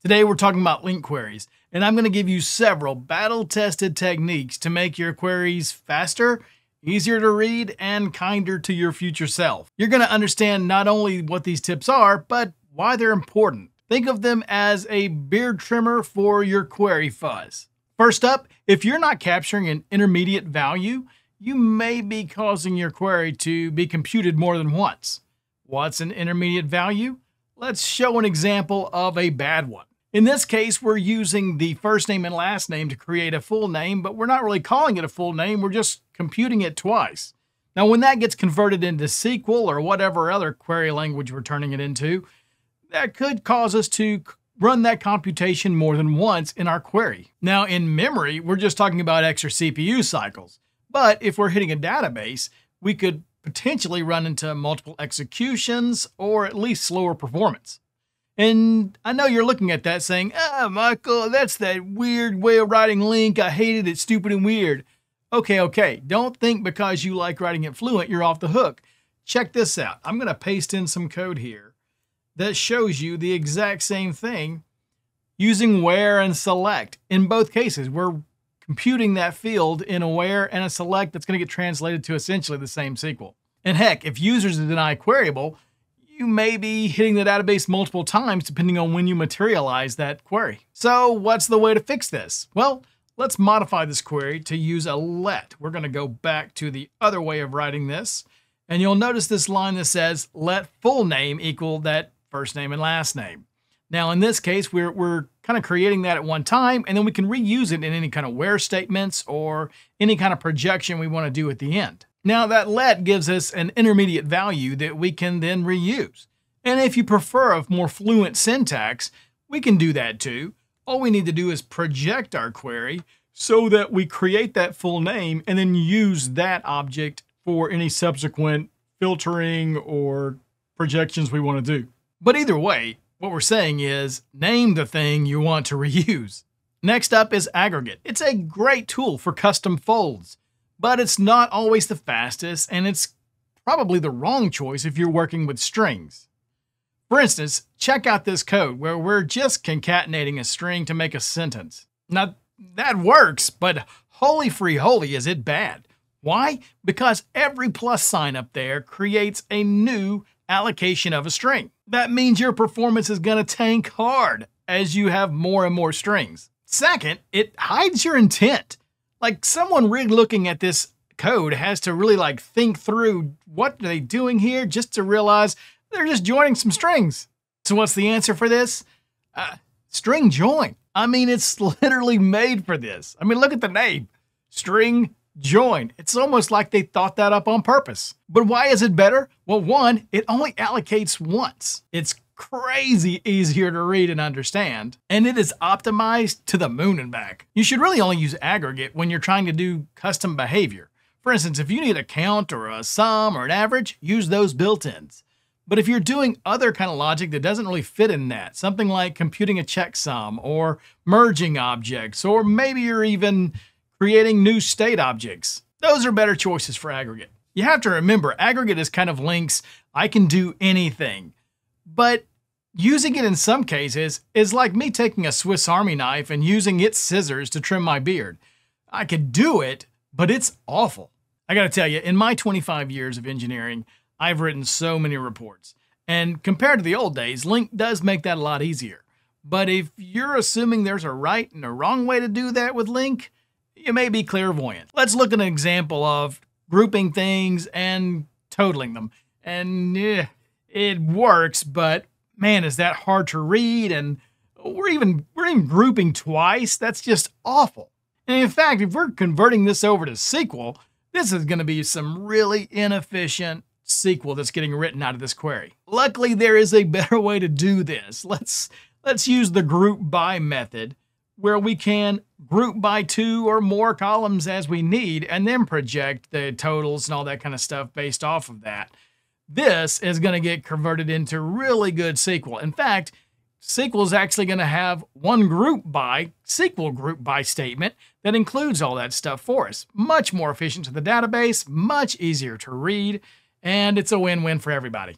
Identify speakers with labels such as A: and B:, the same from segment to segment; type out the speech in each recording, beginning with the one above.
A: Today we're talking about LINQ queries, and I'm going to give you several battle-tested techniques to make your queries faster, easier to read, and kinder to your future self. You're going to understand not only what these tips are, but why they're important. Think of them as a beard trimmer for your query fuzz. First up, if you're not capturing an intermediate value, you may be causing your query to be computed more than once. What's an intermediate value? Let's show an example of a bad one. In this case, we're using the first name and last name to create a full name, but we're not really calling it a full name, we're just computing it twice. Now, when that gets converted into SQL or whatever other query language we're turning it into, that could cause us to run that computation more than once in our query. Now, in memory, we're just talking about extra CPU cycles. But if we're hitting a database, we could potentially run into multiple executions or at least slower performance. And I know you're looking at that saying, Michael, that's that weird way of writing LINQ. I hate it. It's stupid and weird. Okay. Don't think because you like writing it fluent, you're off the hook. Check this out. I'm going to paste in some code here that shows you the exact same thing using where and select. In both cases, we're computing that field in a where and a select that's going to get translated to essentially the same SQL. And heck, if users deny queryable, you may be hitting the database multiple times depending on when you materialize that query. So what's the way to fix this? Well, let's modify this query to use a let. We're going to go back to the other way of writing this, and you'll notice this line that says let full name equal that first name and last name. Now in this case, we're kind of creating that at one time, and then we can reuse it in any kind of where statements or any kind of projection we want to do at the end. Now that let gives us an intermediate value that we can then reuse. And if you prefer a more fluent syntax, we can do that too. All we need to do is project our query so that we create that full name and then use that object for any subsequent filtering or projections we want to do. But either way, what we're saying is name the thing you want to reuse. Next up is Aggregate. It's a great tool for custom folds, but it's not always the fastest, and it's probably the wrong choice if you're working with strings. For instance, check out this code where we're just concatenating a string to make a sentence. Now, that works, but holy free holy is it bad. Why? Because every plus sign up there creates a new allocation of a string. That means your performance is going to tank hard as you have more and more strings. Second, it hides your intent. Like, someone really looking at this code has to really think through what are they doing here just to realize they're just joining some strings. So what's the answer for this? String join. I mean, it's literally made for this. I mean, look at the name, string join. It's almost like they thought that up on purpose. But why is it better? Well, one, it only allocates once. It's crazy easier to read and understand, and it is optimized to the moon and back. You should really only use Aggregate when you're trying to do custom behavior. For instance, if you need a count or a sum or an average, use those built-ins. But if you're doing other kind of logic that doesn't really fit in that, something like computing a checksum or merging objects, or maybe you're even creating new state objects, those are better choices for Aggregate. You have to remember, Aggregate is kind of LINQ's I can do anything. But using it in some cases is like me taking a Swiss Army knife and using its scissors to trim my beard. I could do it, but it's awful. I gotta tell you, in my 25 years of engineering, I've written so many reports. And compared to the old days, LINQ does make that a lot easier. But if you're assuming there's a right and a wrong way to do that with LINQ, you may be clairvoyant. Let's look at an example of grouping things and totaling them. And it works, but man, is that hard to read, and we're even grouping twice. That's just awful. And in fact, if we're converting this over to SQL, this is going to be some really inefficient SQL that's getting written out of this query. Luckily, there is a better way to do this. Let's use the GroupBy method, where we can group by 2 or more columns as we need, and then project the totals and all that kind of stuff based off of that. This is going to get converted into really good SQL. In fact, SQL is actually going to have one GroupBy, SQL GroupBy statement that includes all that stuff for us. Much more efficient to the database, much easier to read, and it's a win-win for everybody.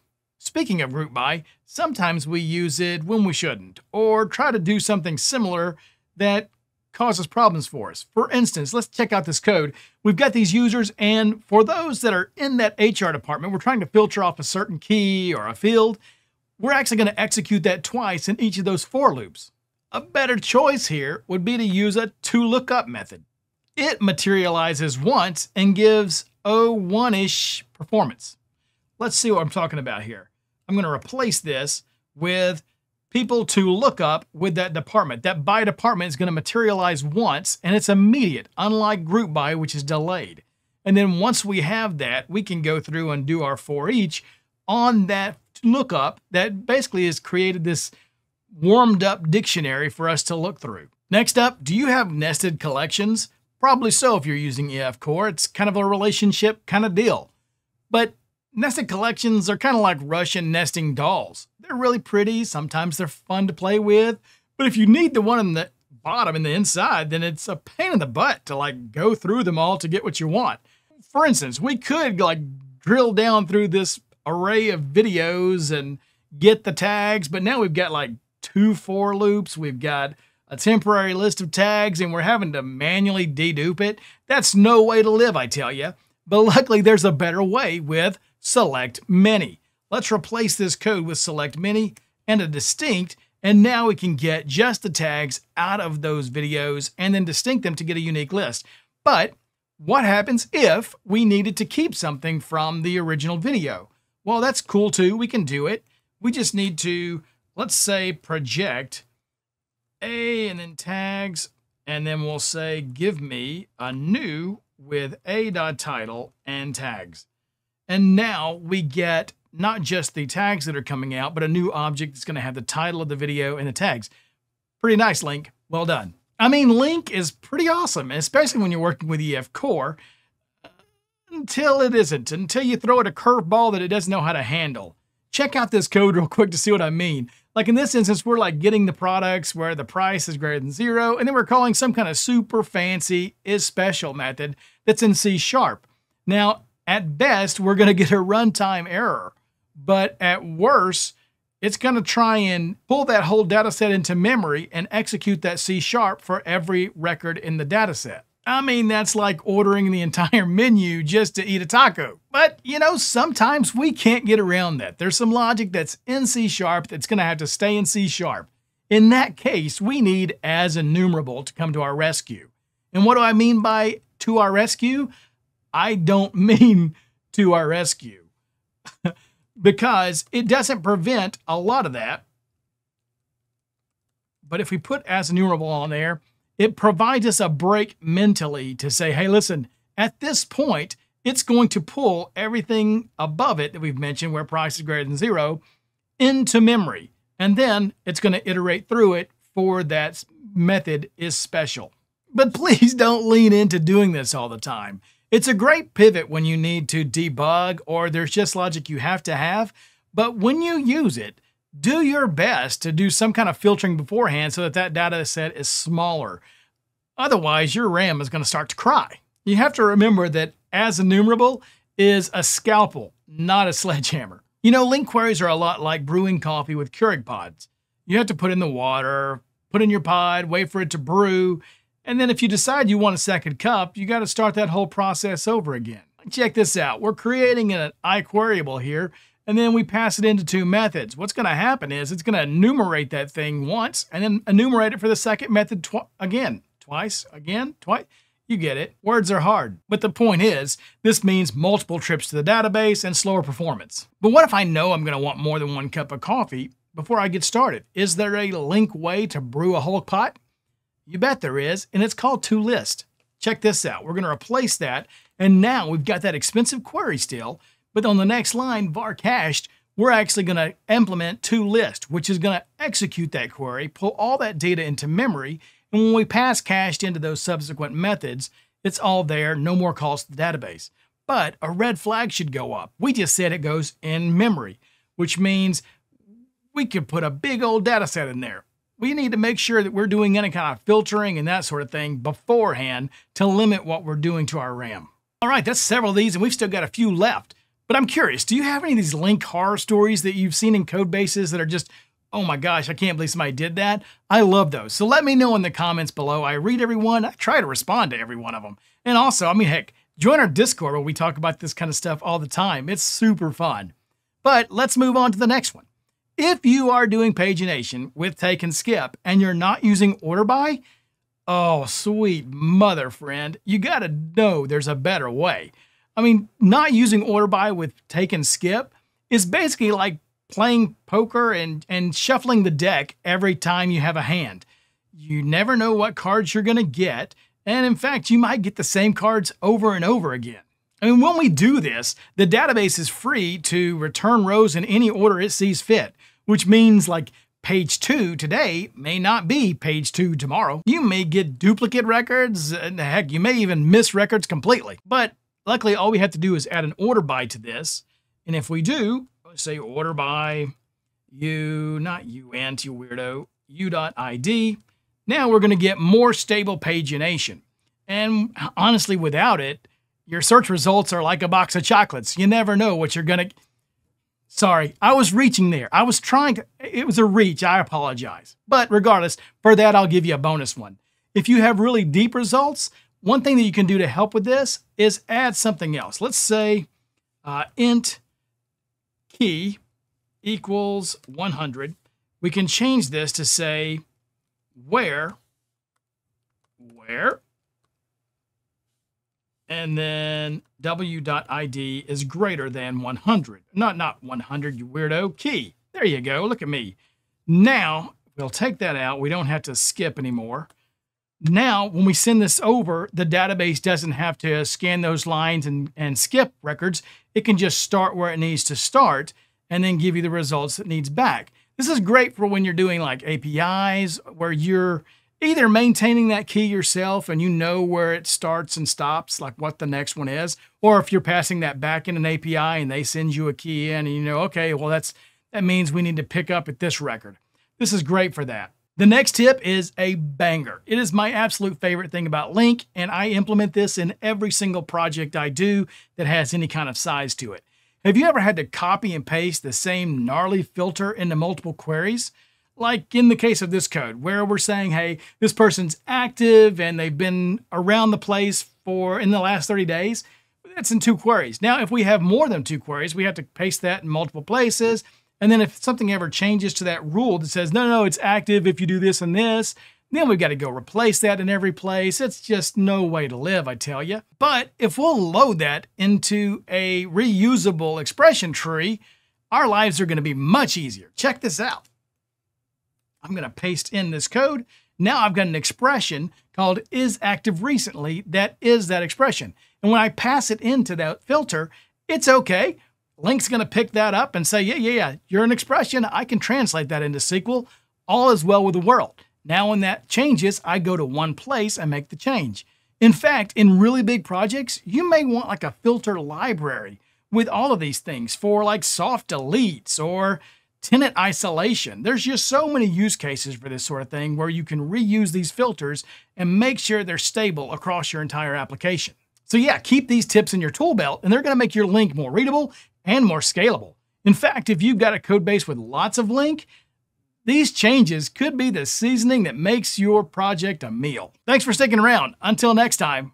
A: Speaking of GroupBy, sometimes we use it when we shouldn't, or try to do something similar that causes problems for us. For instance, let's check out this code. We've got these users, and for those that are in that HR department, we're trying to filter off a certain key or a field. We're actually going to execute that twice in each of those for loops. A better choice here would be to use a ToLookup method. It materializes once and gives one-ish performance. Let's see what I'm talking about here. I'm going to replace this with people to look up with that department. That by department is going to materialize once, and it's immediate, unlike GroupBy, which is delayed. And then once we have that, we can go through and do our for each on that lookup that basically has created this warmed up dictionary for us to look through. Next up, do you have nested collections? Probably so if you're using EF Core. It's kind of a relationship kind of deal. But nested collections are kind of like Russian nesting dolls. They're really pretty. Sometimes they're fun to play with. But if you need the one in the bottom and the inside, then it's a pain in the butt to go through them all to get what you want. For instance, we could drill down through this array of videos and get the tags, but now we've got 2 for loops. We've got a temporary list of tags, and we're having to manually dedupe it. That's no way to live, I tell you. But luckily, there's a better way with SelectMany. Let's replace this code with SelectMany and a distinct, and now we can get just the tags out of those videos and then distinct them to get a unique list. But what happens if we needed to keep something from the original video? Well, that's cool too. We can do it. We just need to, let's say, project A and then tags, and then we'll say, give me a new with a.title and tags. And now we get not just the tags that are coming out, but a new object that's going to have the title of the video and the tags. Pretty nice, LINQ. Well done. I mean, LINQ is pretty awesome, especially when you're working with EF Core, until it isn't, until you throw it a curveball that it doesn't know how to handle. Check out this code real quick to see what I mean. Like in this instance, we're getting the products where the price is greater than 0, and then we're calling some kind of super fancy isSpecial method that's in C#. Now, at best, we're going to get a runtime error, but at worst, it's going to try and pull that whole data set into memory and execute that C# for every record in the data set. I mean, that's like ordering the entire menu just to eat a taco. But, sometimes we can't get around that. There's some logic that's in C# that's going to have to stay in C#. In that case, we need AsEnumerable to come to our rescue. And what do I mean by to our rescue? I don't mean to our rescue. Because it doesn't prevent a lot of that. But if we put AsEnumerable on there, it provides us a break mentally to say, hey, listen, at this point, it's going to pull everything above it that we've mentioned where price is greater than 0 into memory. And then it's going to iterate through it for that method isSpecial. But please don't lean into doing this all the time. It's a great pivot when you need to debug or there's just logic you have to have. But when you use it, do your best to do some kind of filtering beforehand so that data set is smaller. Otherwise, your RAM is going to start to cry. You have to remember that AsEnumerable is a scalpel, not a sledgehammer. LINQ queries are a lot like brewing coffee with Keurig pods. You have to put in the water, put in your pod, wait for it to brew, and then if you decide you want a second cup, you got to start that whole process over again. Check this out. We're creating an iQueryable here, and then we pass it into 2 methods. What's going to happen is it's going to enumerate that thing once and then enumerate it for the second method again. Twice, again, twice. You get it. Words are hard. But the point is, this means multiple trips to the database and slower performance. But what if I know I'm going to want more than 1 cup of coffee before I get started? Is there a LINQ way to brew a whole pot? You bet there is, and it's called ToList. Check this out. We're going to replace that, and now we've got that expensive query still, but on the next line, var cached, we're actually going to implement ToList, which is going to execute that query, pull all that data into memory, and when we pass cached into those subsequent methods, it's all there, no more calls to the database. But a red flag should go up. We just said it goes in memory, which means we could put a big old data set in there. We need to make sure that we're doing any kind of filtering and that sort of thing beforehand to limit what we're doing to our RAM. All right, that's several of these, and we've still got a few left. But I'm curious, do you have any of these LINQ horror stories that you've seen in code bases that are just, oh my gosh, I can't believe somebody did that? I love those. So let me know in the comments below. I read every one. I try to respond to every one of them. And also, I mean, heck, join our Discord where we talk about this kind of stuff all the time. It's super fun. But let's move on to the next one. If you are doing pagination with take and skip and you're not using order by, oh, sweet mother friend, you gotta know there's a better way. I mean, not using order by with take and skip is basically like playing poker and shuffling the deck every time you have a hand. You never know what cards you're gonna get, and in fact, you might get the same cards over and over again. I mean, when we do this, the database is free to return rows in any order it sees fit, which means like page 2 today may not be page 2 tomorrow. You may get duplicate records, and heck, you may even miss records completely. But luckily, all we have to do is add an order by to this. And if we do, let's say order by not uint, you weirdo, u.id, now we're gonna get more stable pagination. And honestly, without it, your search results are like a box of chocolates. You never know what you're gonna. Sorry, I was reaching there. I was trying to, it was a reach, I apologize. But regardless, for that, I'll give you a bonus one. If you have really deep results, one thing that you can do to help with this is add something else. Let's say int key equals 100. We can change this to say where, and then w.id is greater than 100. Not 100, you weirdo, key. There you go, look at me. Now, we'll take that out. We don't have to skip anymore. Now, when we send this over, the database doesn't have to scan those lines and skip records. It can just start where it needs to start and then give you the results it needs back. This is great for when you're doing like APIs, where you're either maintaining that key yourself and you know where it starts and stops, like what the next one is, or if you're passing that back in an API and they send you a key in and you know, okay, well, that means we need to pick up at this record. This is great for that. The next tip is a banger. It is my absolute favorite thing about LINQ, and I implement this in every single project I do that has any kind of size to it. Have you ever had to copy and paste the same gnarly filter into multiple queries? Like in the case of this code, where we're saying, hey, this person's active and they've been around the place in the last 30 days. That's in 2 queries. Now, if we have more than 2 queries, we have to paste that in multiple places. And then if something ever changes to that rule that says, no, it's active if you do this and this, then we've got to go replace that in every place. It's just no way to live, I tell you. But if we'll load that into a reusable expression tree, our lives are going to be much easier. Check this out. I'm going to paste in this code. Now I've got an expression called isActiveRecently that is that expression. And when I pass it into that filter, it's okay. LINQ's going to pick that up and say, yeah, you're an expression. I can translate that into SQL. All is well with the world. Now when that changes, I go to one place and make the change. In fact, in really big projects, you may want like a filter library with all of these things for like soft deletes or tenant isolation. There's just so many use cases for this sort of thing where you can reuse these filters and make sure they're stable across your entire application. So yeah, keep these tips in your tool belt and they're going to make your LINQ more readable and more scalable. In fact, if you've got a code base with lots of LINQ, these changes could be the seasoning that makes your project a meal. Thanks for sticking around. Until next time.